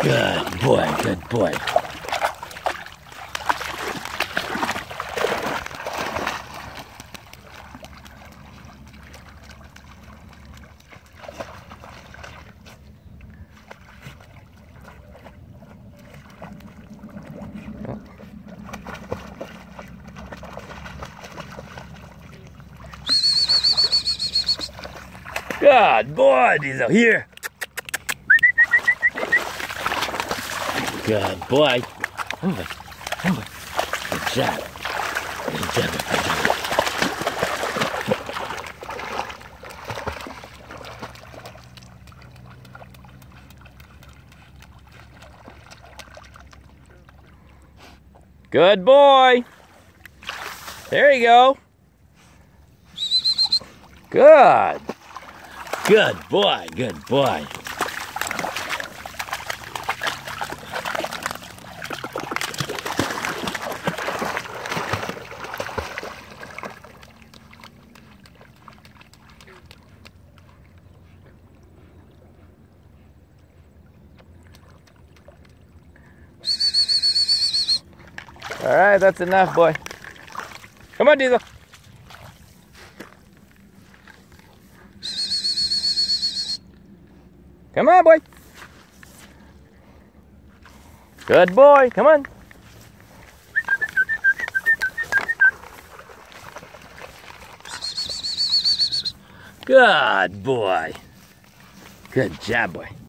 Good boy, good boy. Good boy, Diesel, here. Good boy. Move it, move it. Good job. Good job, good job. Good boy. There you go. Good. Good boy, good boy. All right, that's enough, boy. Come on, Diesel. Come on, boy. Good boy, come on. Good boy. Good job, boy.